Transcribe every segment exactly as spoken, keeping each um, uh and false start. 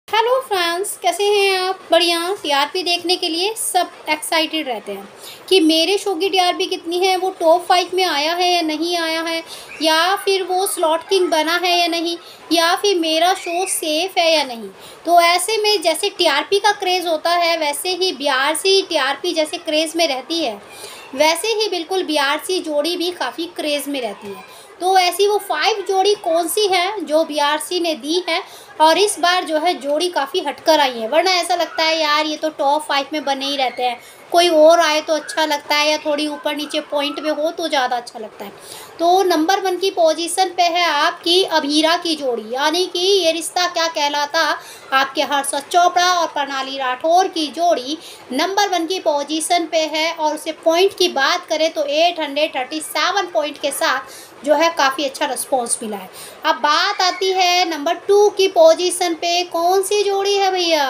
Hello friends, कैसे हैं आप? बढ़िया। टीआरपी देखने के लिए सब एक्साइटेड रहते हैं कि मेरे शो की टीआरपी कितनी है, वो टॉप फाइव में आया है या नहीं आया है, या फिर वो स्लॉट किंग बना है या नहीं, या फिर मेरा शो सेफ है या नहीं। तो ऐसे में जैसे टीआरपी का क्रेज़ होता है, वैसे ही बीआरसी टीआरपी जैसे क्रेज़ में रहती है, वैसे ही बिल्कुल बीआरसी जोड़ी भी काफ़ी क्रेज़ में रहती है। तो ऐसी वो फाइव जोड़ी कौन सी है जो बीआरसी ने दी है, और इस बार जो है जोड़ी काफ़ी हटकर आई है। वरना ऐसा लगता है यार ये तो टॉप फाइव में बने ही रहते हैं, कोई और आए तो अच्छा लगता है, या थोड़ी ऊपर नीचे पॉइंट में हो तो ज़्यादा अच्छा लगता है। तो नंबर वन की पोजीशन पे है आपकी अभीरा की जोड़ी, यानी कि ये रिश्ता क्या कहलाता, आपके हर्षद चोपड़ा और प्रणाली राठौर की जोड़ी नंबर वन की पोजीशन पे है। और उसे पॉइंट की बात करें तो eight hundred thirty seven point के साथ जो है काफ़ी अच्छा रिस्पॉन्स मिला है। अब बात आती है नंबर टू की पोजीशन पे, कौन सी जोड़ी है भैया?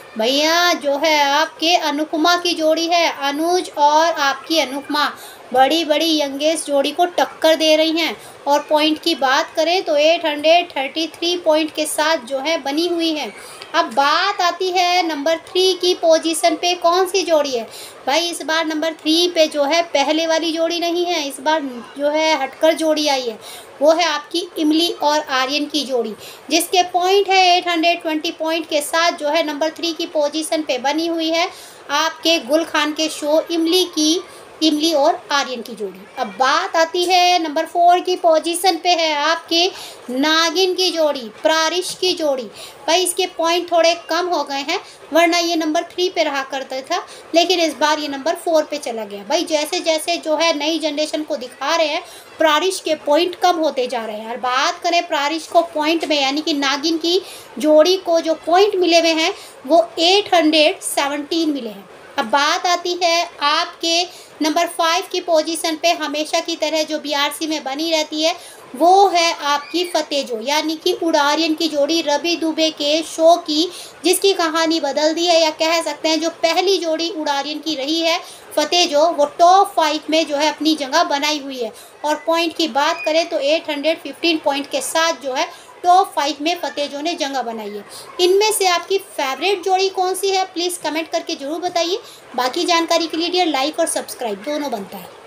भैया जो है आपके अनुपमा की जोड़ी है। अनुज और आपकी अनुपमा बड़ी बड़ी यंगेस्ट जोड़ी को टक्कर दे रही हैं। और पॉइंट की बात करें तो eight hundred thirty three point के साथ जो है बनी हुई है। अब बात आती है नंबर थ्री की पोजीशन पे, कौन सी जोड़ी है भाई? इस बार नंबर थ्री पे जो है पहले वाली जोड़ी नहीं है, इस बार जो है हटकर जोड़ी आई है। वो है आपकी इमली और आर्यन की जोड़ी, जिसके पॉइंट है एट हंड्रेड ट्वेंटी पॉइंट के साथ जो है नंबर थ्री की पोजीशन पे बनी हुई है। आपके गुल खान के शो इमली की इमली और आर्यन की जोड़ी। अब बात आती है नंबर फोर की पोजीशन पे है आपके नागिन की जोड़ी, प्रारिश की जोड़ी। भाई इसके पॉइंट थोड़े कम हो गए हैं, वरना ये नंबर थ्री पे रहा करता था, लेकिन इस बार ये नंबर फोर पे चला गया। भाई जैसे जैसे जो है नई जनरेशन को दिखा रहे हैं, प्रारिश के पॉइंट कम होते जा रहे हैं। और बात करें प्रारिश को पॉइंट में, यानी कि नागिन की जोड़ी को जो पॉइंट मिले हुए हैं वो एट हंड्रेड सेवनटीन मिले हैं। अब बात आती है आपके नंबर फाइव की पोजीशन पे, हमेशा की तरह जो बीआरसी में बनी रहती है, वो है आपकी फतेजो, यानी कि उड़ारियन की जोड़ी रवि दुबे के शो की, जिसकी कहानी बदल दी है, या कह सकते हैं जो पहली जोड़ी उड़ारियन की रही है फतेजो, वो टॉप फाइव में जो है अपनी जगह बनाई हुई है। और पॉइंट की बात करें तो एट हंड्रेड फिफ्टीन पॉइंट के साथ जो है टॉप फाइव में फतेजो ने जगह बनाई है। इनमें से आपकी फेवरेट जोड़ी कौन सी है, प्लीज़ कमेंट करके ज़रूर बताइए। बाकी जानकारी के लिए डियर लाइक और सब्सक्राइब दोनों बनता है।